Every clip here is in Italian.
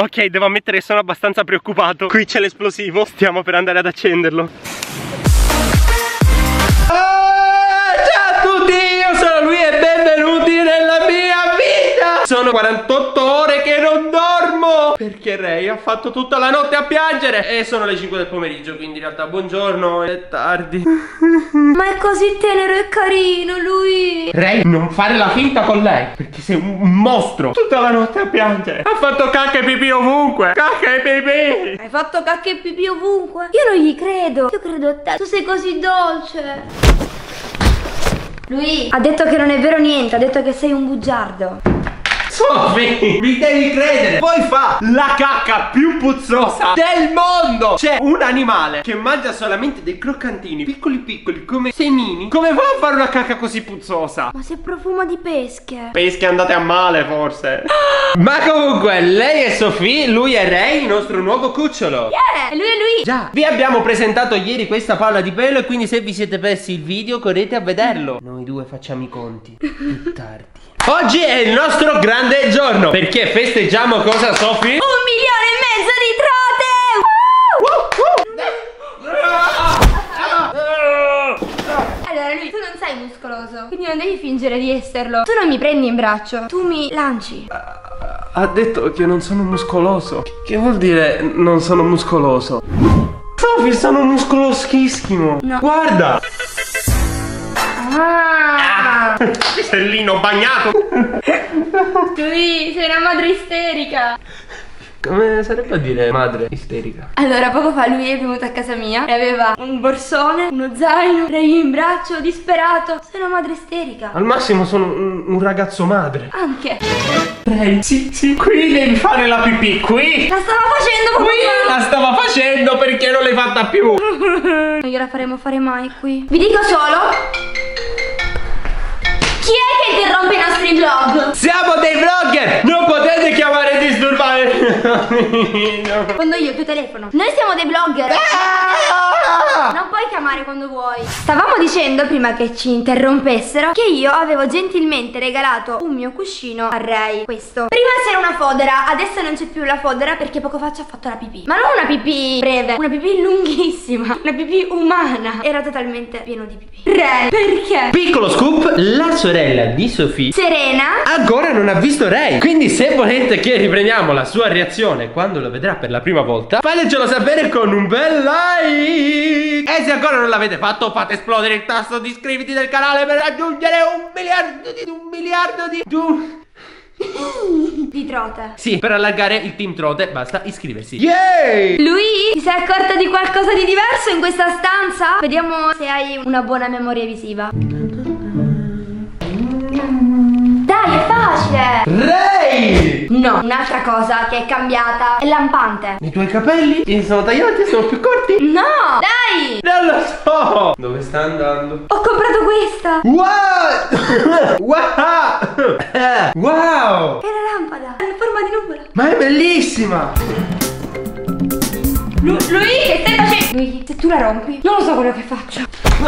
Ok, devo ammettere che sono abbastanza preoccupato. Qui c'è l'esplosivo, stiamo per andare ad accenderlo. Ciao a tutti, io sono lui e benvenuti nella mia vita. Sono 48 ore che non dormo perché Ray ha fatto tutta la notte a piangere. E sono le 5 del pomeriggio, quindi in realtà buongiorno, è tardi. Ma è così tenero e carino lui. Ray, non fare la finta con lei, perché sei un mostro. Tutta la notte a piangere. Ha fatto cacca e pipì ovunque. Cacca e pipì. Hai fatto cacca e pipì ovunque? Io non gli credo. Io credo a te. Tu sei così dolce. Lui ha detto che non è vero niente. Ha detto che sei un bugiardo. Sophie, mi devi credere. Poi fa la cacca più puzzosa del mondo. C'è un animale che mangia solamente dei croccantini piccoli piccoli come semini. Come fa a fare una cacca così puzzosa? Ma se profuma di pesche. Pesche andate a male forse. Ma comunque lei è Sophie, lui è Ray, il nostro nuovo cucciolo. Yeah, lui è lui. Già, vi abbiamo presentato ieri questa palla di pelo e quindi se vi siete persi il video correte a vederlo. Noi due facciamo i conti più tardi. Oggi è il nostro grande giorno perché festeggiamo cosa, Sophie? 1,5 milioni di trote. Allora lui, tu non sei muscoloso, quindi non devi fingere di esserlo. Tu non mi prendi in braccio, tu mi lanci. Ha detto che non sono muscoloso. Che vuol dire non sono muscoloso? Sophie, sono muscoloschissimo. No. Guarda. Ah. Pisellino bagnato. Lui, sei una madre isterica. Come sarebbe a dire madre isterica? Allora, poco fa lui è venuto a casa mia e aveva un borsone, uno zaino, Ray in braccio, disperato. Sei una madre isterica. Al massimo sono un ragazzo madre. Anche. Ray, sì, qui devi fare la pipì, qui. La stava facendo poco fa. La stava facendo perché non l'hai fatta più. Non gliela faremo fare mai qui. Vi dico solo, chi è che interrompe i nostri vlog? Siamo dei vlogger! Non potete chiamare e disturbare. Quando io il tuo telefono. Noi siamo dei vlogger. Non puoi chiamare quando vuoi. Stavamo dicendo prima che ci interrompessero che io avevo gentilmente regalato un mio cuscino a Ray. Questo. Prima c'era una fodera, adesso non c'è più la fodera perché poco fa ci ha fatto la pipì. Ma non una pipì breve, una pipì lunghissima, una pipì umana. Era totalmente pieno di pipì. Ray, perché? Piccolo scoop, la sorella di Sophie, Serena, ancora non ha visto Ray. Quindi se volete che riprendiamo la sua reazione quando lo vedrà per la prima volta, fatecelo sapere con un bel like. E se ancora non l'avete fatto, fate esplodere il tasto di iscriviti del canale per raggiungere 1 miliardo di trote. Sì, per allargare il team trote basta iscriversi. Yay! Lui, ti sei accorta di qualcosa di diverso in questa stanza? Vediamo se hai una buona memoria visiva. Dai, è facile! Ray! No, un'altra cosa che è cambiata è lampante. I tuoi capelli? Si sono tagliati? Sono più corti? No! Dai! Non lo so! Dove sta andando? Ho comprato questa! Wow! Wow! Wow! È una lampada, ha forma di nuvola. Ma è bellissima! Lui, che stai facendo? Lui, se tu la rompi, non lo so quello che faccio.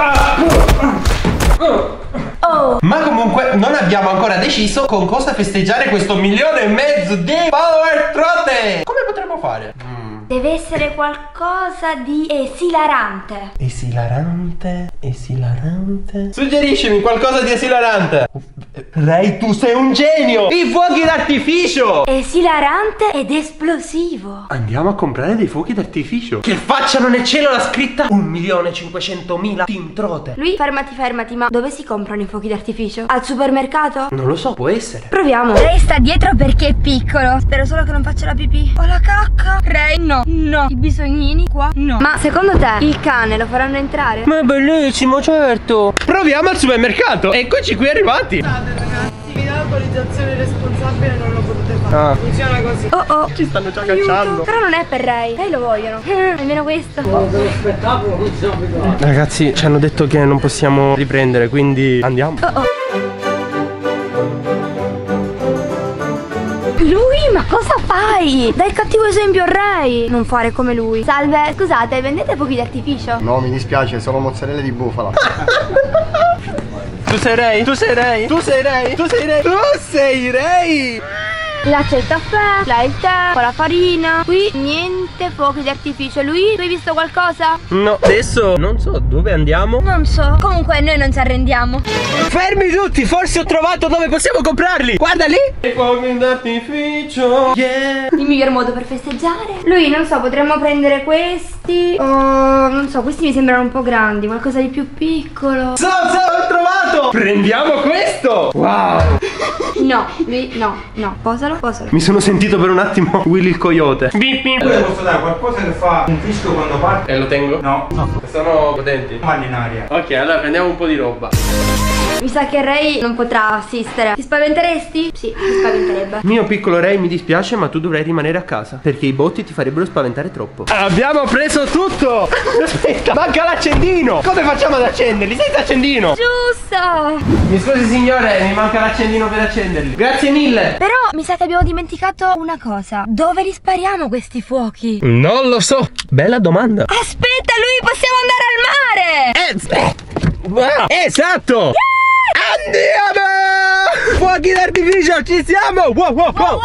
Oh. Ma comunque non abbiamo ancora deciso con cosa festeggiare questo 1,5 milioni di power trote. Come potremmo fare? Deve essere qualcosa di esilarante. Esilarante? Esilarante? Suggeriscimi qualcosa di esilarante. Ray, tu sei un genio! I fuochi d'artificio! Esilarante ed esplosivo. Andiamo a comprare dei fuochi d'artificio che facciano nel cielo la scritta 1.500.000 team trote. Lui, fermati, ma dove si comprano i fuochi d'artificio? Al supermercato? Non lo so, può essere. Proviamo. Ray sta dietro perché è piccolo. Spero solo che non faccia la pipì. O la cacca. Ray, no. I bisognini qua, no. Ma secondo te il cane lo faranno entrare? Ma è bellissimo, certo. Proviamo al supermercato. Eccoci qui arrivati. Scusate ragazzi, vi do l'autorizzazione responsabile, non lo potete fare. Funziona così. Oh. Ci stanno già Aiuto. cacciando. Però non è per Ray. Ray lo vogliono. Almeno questo. Ragazzi, ci hanno detto che non possiamo riprendere, quindi andiamo. Oh. Lui, ma cosa fai? Dai il cattivo esempio a Ray. Non fare come lui. Salve, scusate, vendete fuochi d'artificio? No, mi dispiace, solo mozzarella di bufala. Tu sei Ray? Tu sei Ray? Tu sei Ray? Tu sei Ray? Tu sei Ray? Là c'è il caffè, là il tè, con la farina. Qui niente fuochi d'artificio. Lui, tu hai visto qualcosa? No, adesso non so dove andiamo. Non so. Comunque noi non ci arrendiamo. Fermi tutti, forse ho trovato dove possiamo comprarli. Guarda lì. I fuochi d'artificio. Yeah. Il miglior modo per festeggiare. Lui, non so, potremmo prendere questi. Non so, questi mi sembrano un po' grandi. Qualcosa di più piccolo. Ho trovato. Prendiamo questo. Wow. No, lui, no, posalo. Mi sono sentito per un attimo Willy il coyote. Bip bip. Io posso dare qualcosa che fa un fischio quando parte? E lo tengo? No. Sono potenti. Mani in aria. Ok, allora prendiamo un po' di roba. Mi sa che Ray non potrà assistere. Ti spaventeresti? Sì, mi spaventerebbe. Mio piccolo Ray, mi dispiace, ma tu dovrai rimanere a casa, perché i botti ti farebbero spaventare troppo. Abbiamo preso tutto. Aspetta, manca l'accendino. Come facciamo ad accenderli senza accendino? Giusto. Mi scusi signore, mi manca l'accendino per accenderli. Grazie mille. Però mi sa che abbiamo dimenticato una cosa. Dove li spariamo questi fuochi? Non lo so. Bella domanda. Aspetta, lui, possiamo andare al mare. Esatto. Andiamo! Fuochi d'artificio, ci siamo! Wow, wow, wow!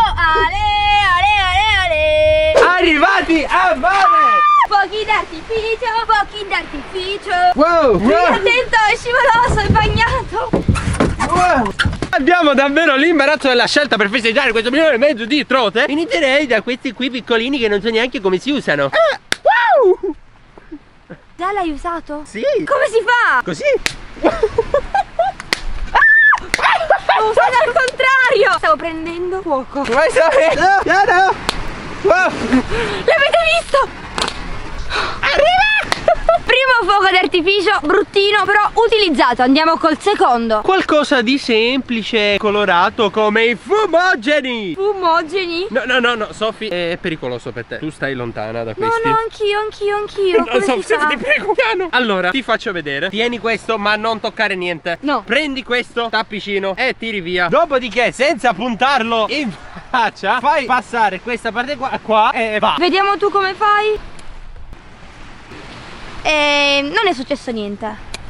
Ale. Arrivati a mare! Fuochi d'artificio. Wow, Stai wow, attento, è scivoloso, è bagnato. wow! Abbiamo davvero l'imbarazzo della scelta per festeggiare questo milione e mezzo di trote. Inizierei da questi qui piccolini che non so neanche come si usano. Wow! Già l'hai usato? Sì! Come si fa? Così! Lo usate al contrario! Stavo prendendo fuoco. Vai, no! Wow. L'avete visto? Arriva! Primo fuoco d'artificio, bruttino, però utilizzato. Andiamo col secondo. Qualcosa di semplice, colorato come i fumogeni. Fumogeni? No, Sofì, è pericoloso per te. Tu stai lontana da No, questi. no, anch'io. Come si fa? ti prego, piano. Allora, ti faccio vedere. Tieni questo, ma non toccare niente. No. Prendi questo tappicino e tiri via. Dopodiché, senza puntarlo in faccia, fai passare questa parte qua e va. Vediamo tu come fai. Non è successo niente.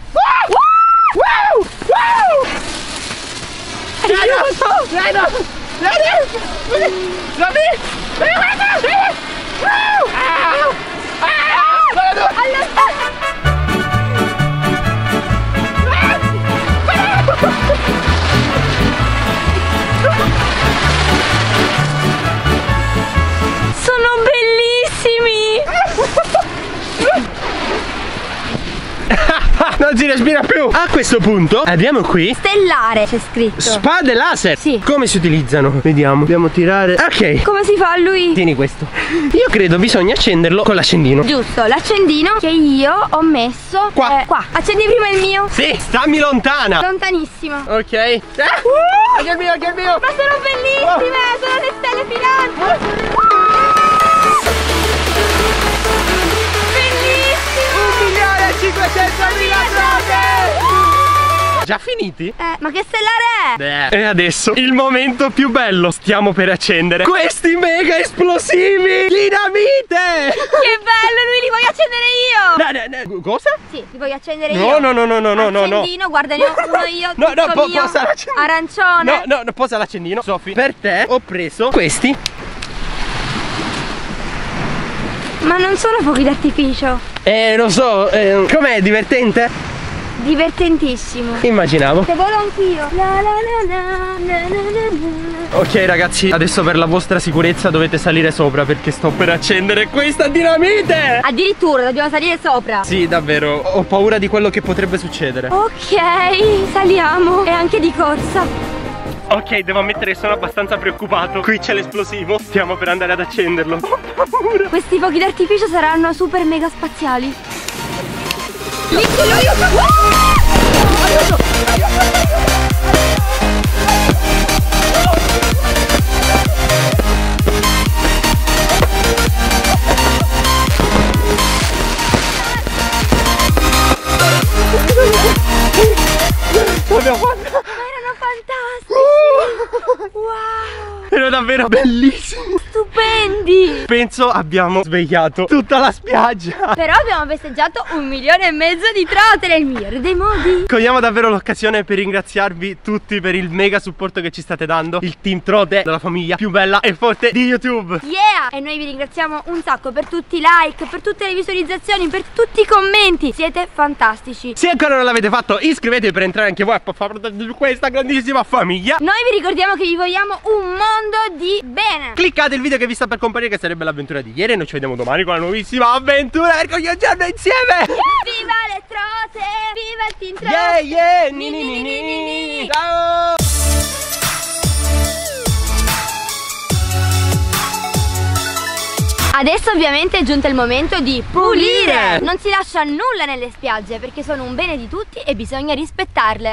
Sono bellissimi. Non si respira più. A questo punto abbiamo qui Stellare c'è scritto. spade laser. Sì. Come si utilizzano? Vediamo. Dobbiamo tirare. Ok. Come si fa lui? Tieni questo. Io credo bisogna accenderlo con l'accendino. Giusto, l'accendino che io ho messo Qua. qua. Accendi prima il mio. Sì, stammi lontana. Lontanissimo. Ok. Anche il mio, anche il mio. Ma sono bellissime, sono le stelle filanti. Bellissimo. 1.500.000 trote. Già finiti? Ma che stellare è? E adesso il momento più bello. Stiamo per accendere questi mega esplosivi dinamite. Che bello, lui li voglio accendere io. Cosa? Sì, li voglio accendere No, io. no. Accendino, guarda, ne ho uno io. No, tutto mio. posa l'accendino. Arancione. No, posa l'accendino. Sofì, per te ho preso questi. Ma non sono fuochi d'artificio. Lo so, com'è divertente? Divertentissimo. Immaginavo. Te volo anch'io. La la la la la la. Ok ragazzi, adesso per la vostra sicurezza dovete salire sopra perché sto per accendere questa dinamite. Addirittura dobbiamo salire sopra. Sì, davvero, ho paura di quello che potrebbe succedere. Ok, saliamo. E anche di corsa. Ok, devo ammettere che sono abbastanza preoccupato. Qui c'è l'esplosivo, stiamo per andare ad accenderlo. Ho paura. Questi fuochi d'artificio saranno super mega spaziali. L'abbiamo fatta. Erano fantastici. Wow. Erano davvero bellissimi. Stupendi. Sì. Penso abbiamo svegliato tutta la spiaggia. Però abbiamo festeggiato 1,5 milioni di trotole, il migliore dei modi. Cogliamo davvero l'occasione per ringraziarvi tutti per il mega supporto che ci state dando. Il team Trote della famiglia più bella e forte di YouTube. Yeah! E noi vi ringraziamo un sacco per tutti i like, per tutte le visualizzazioni, per tutti i commenti. Siete fantastici. Se ancora non l'avete fatto, iscrivetevi per entrare anche voi a far parte di questa grandissima famiglia. Noi vi ricordiamo che vi vogliamo un mondo di bene. Cliccate il video che vi sta per comparire, che sarebbe l'avventura di ieri. E noi ci vediamo domani con la nuovissima avventura per ogni giorno insieme. Viva le trote! Viva il team Trote! Yeah, yeah! Ni, ni, ni, ni, ni. Ciao! Adesso ovviamente è giunto il momento di pulire. Non si lascia nulla nelle spiagge perché sono un bene di tutti e bisogna rispettarle.